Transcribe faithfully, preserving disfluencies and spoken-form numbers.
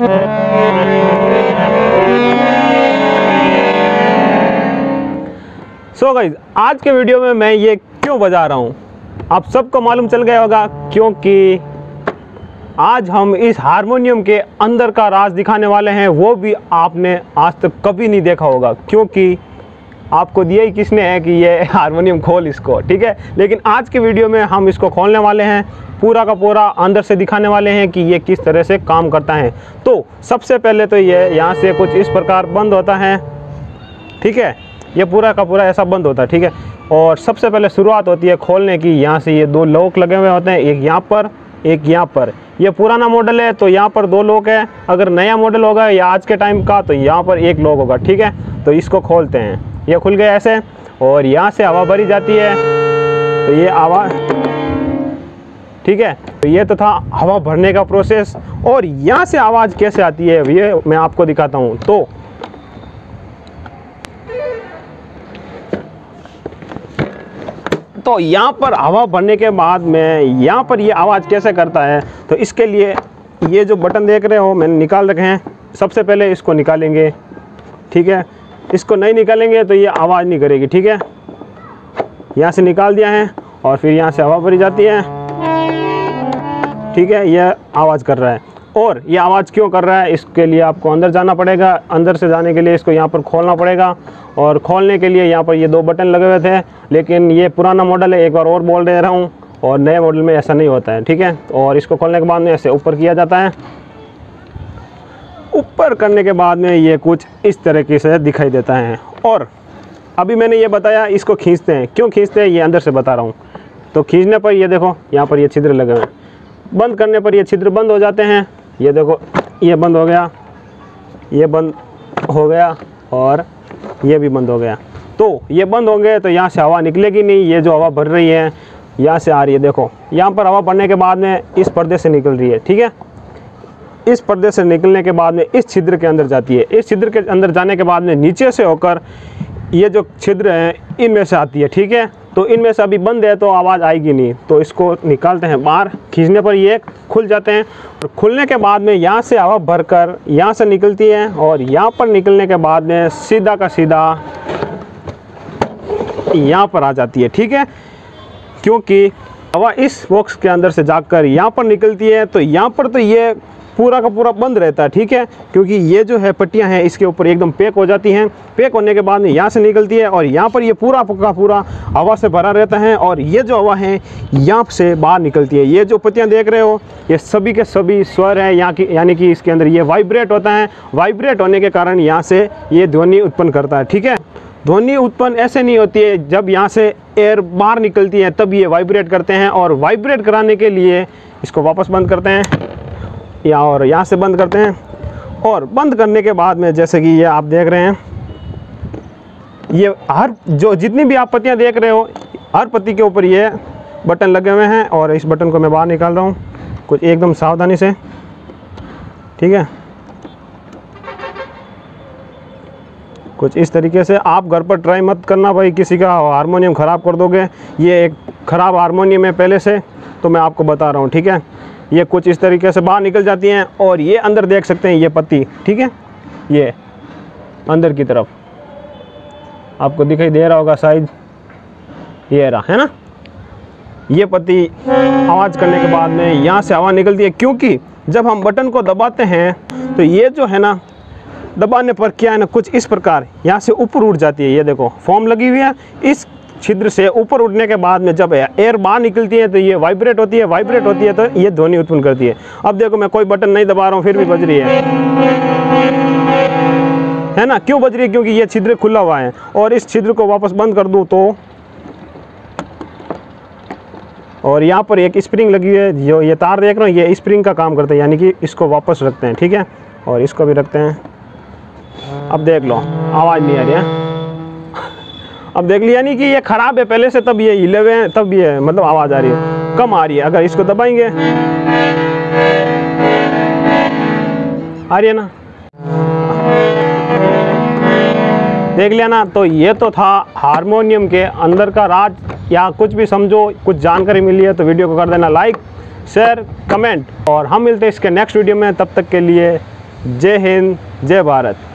सो so guys, आज के video में मैं ये क्यों बजा रहा हूँ आप सबको मालूम चल गया होगा, क्योंकि आज हम इस हारमोनियम के अंदर का राज दिखाने वाले हैं, वो भी आपने आज तक कभी नहीं देखा होगा, क्योंकि आपको दिया ही किसने है कि ये हारमोनियम खोल इसको, ठीक है। लेकिन आज के वीडियो में हम इसको खोलने वाले हैं, पूरा का पूरा अंदर से दिखाने वाले हैं कि ये किस तरह से काम करता है। तो सबसे पहले तो ये यहाँ से कुछ इस प्रकार बंद होता है, ठीक है। ये पूरा का पूरा ऐसा बंद होता है, ठीक है। और सबसे पहले शुरुआत होती है खोलने की, यहाँ से ये दो लॉक लगे हुए होते हैं, एक यहाँ पर एक यहाँ पर। ये पुराना मॉडल है तो यहाँ पर दो लॉक है, अगर नया मॉडल होगा या आज के टाइम का तो यहाँ पर एक लॉक होगा, ठीक है। तो इसको खोलते हैं, ये खुल गया ऐसे, और यहाँ से हवा भरी जाती है, तो ये आवाज़, ठीक है। तो ये तो था हवा भरने का प्रोसेस, और यहाँ से आवाज़ कैसे आती है ये मैं आपको दिखाता हूँ। तो तो यहाँ पर हवा भरने के बाद में यहाँ पर ये आवाज़ कैसे करता है, तो इसके लिए ये जो बटन देख रहे हो मैंने निकाल रखे हैं। सबसे पहले इसको निकालेंगे, ठीक है। इसको नहीं निकालेंगे तो ये आवाज़ नहीं करेगी, ठीक है। यहाँ से निकाल दिया है, और फिर यहाँ से हवा भरी जाती है, ठीक है। यह आवाज़ कर रहा है, और ये आवाज़ क्यों कर रहा है इसके लिए आपको अंदर जाना पड़ेगा। अंदर से जाने के लिए इसको यहाँ पर खोलना पड़ेगा, और खोलने के लिए यहाँ पर ये दो बटन लगे हुए थे, लेकिन ये पुराना मॉडल है, एक बार और बोल दे रहा हूँ, और नए मॉडल में ऐसा नहीं होता है, ठीक है। और इसको खोलने के बाद में ऐसे ऊपर किया जाता है, ऊपर करने के बाद में ये कुछ इस तरीके से दिखाई देता है। और अभी मैंने ये बताया इसको खींचते हैं, क्यों खींचते हैं ये अंदर से बता रहा हूँ। तो खींचने पर ये देखो यहाँ पर ये छिद्र लगे हुए हैं, बंद करने पर ये छिद्र बंद हो जाते हैं। ये देखो ये बंद हो गया, ये बंद हो गया, और ये भी बंद हो गया। तो ये बंद हो गए तो यहाँ से हवा निकलेगी नहीं, ये जो हवा भर रही है यहाँ से आ रही है, देखो यहाँ पर हवा भरने के बाद में इस पर्दे से निकल रही है, ठीक है। इस पर्दे से निकलने के बाद में इस छिद्र के अंदर जाती है, इस छिद्र के अंदर जाने के बाद में नीचे से होकर ये जो छिद्र हैं इनमें से आती है, ठीक है। तो इनमें से अभी बंद है तो आवाज़ आएगी नहीं, तो इसको निकालते हैं बाहर। खींचने पर ये खुल जाते हैं, और खुलने के बाद में यहाँ से हवा भरकर यहाँ से निकलती है, और यहाँ पर निकलने के बाद में सीधा का सीधा यहाँ पर आ जाती है, ठीक है। क्योंकि हवा इस बॉक्स के अंदर से जाकर यहाँ पर निकलती है, तो यहाँ पर तो ये पूरा का पूरा बंद रहता है, ठीक है। क्योंकि ये जो है पट्टियां हैं इसके ऊपर एकदम पैक हो जाती हैं, पैक होने के बाद में यहाँ से निकलती है, और यहाँ पर ये पूरा का पूरा हवा से भरा रहता है, और ये जो हवा है यहाँ से बाहर निकलती है। ये जो पट्टियां देख रहे हो ये सभी के सभी स्वर हैं यहाँ की, यानी कि इसके अंदर ये वाइब्रेट होता है। वाइब्रेट होने के कारण यहाँ से ये ध्वनि उत्पन्न करता है, ठीक है। ध्वनि उत्पन्न ऐसे नहीं होती है, जब यहाँ से एयर बाहर निकलती है तब ये वाइब्रेट करते हैं, और वाइब्रेट कराने के लिए इसको वापस बंद करते हैं, या और यहाँ से बंद करते हैं। और बंद करने के बाद में जैसे कि ये आप देख रहे हैं, ये हर जो जितनी भी आप पत्तियाँ देख रहे हो हर पत्ती के ऊपर ये बटन लगे हुए हैं, और इस बटन को मैं बाहर निकाल रहा हूँ कुछ एकदम सावधानी से, ठीक है। कुछ इस तरीके से आप घर पर ट्राई मत करना भाई, किसी का हारमोनियम ख़राब कर दोगे। ये एक ख़राब हारमोनियम है पहले से, तो मैं आपको बता रहा हूँ, ठीक है। ये कुछ इस तरीके से बाहर निकल जाती हैं, और ये अंदर देख सकते हैं ये पत्ती, ठीक है। ये अंदर की तरफ आपको दिखाई दे रहा होगा शायद, ये रहा है ना। ये पत्ती आवाज़ करने के बाद में यहाँ से हवा निकलती है, क्योंकि जब हम बटन को दबाते हैं तो ये जो है ना दबाने पर क्या है ना कुछ इस प्रकार यहाँ से ऊपर उठ जाती है। ये देखो फोम लगी हुई है, इस छिद्र से ऊपर उठने के बाद में जब एयर बाहर निकलती है तो ये वाइब्रेट होती है, वाइब्रेट होती है तो ये ध्वनि उत्पन्न करती है। अब देखो मैं कोई बटन नहीं दबा रहा हूँ फिर भी बज रही है, है ना। क्यों बज रही है? क्योंकि ये छिद्र खुला हुआ है, और इस छिद्र को वापस बंद कर दूँ तो, और यहाँ पर एक स्प्रिंग लगी हुई है, जो ये तार देख रहे हो ये स्प्रिंग का काम करता है, यानी कि इसको वापस रखते हैं, ठीक है। और इसको भी रखते हैं। अब देख लो आवाज़ नहीं आ रही है, अब देख लिया, यानी कि ये ख़राब है पहले से, तब ये हिले हुए हैं, तब ये मतलब आवाज़ आ रही है, कम आ रही है। अगर इसको दबाएंगे आ रही है ना, देख लिया ना। तो ये तो था हारमोनियम के अंदर का राज, या कुछ भी समझो, कुछ जानकारी मिली है तो वीडियो को कर देना लाइक, शेयर, कमेंट, और हम मिलते हैं इसके नेक्स्ट वीडियो में। तब तक के लिए जय हिंद, जय भारत।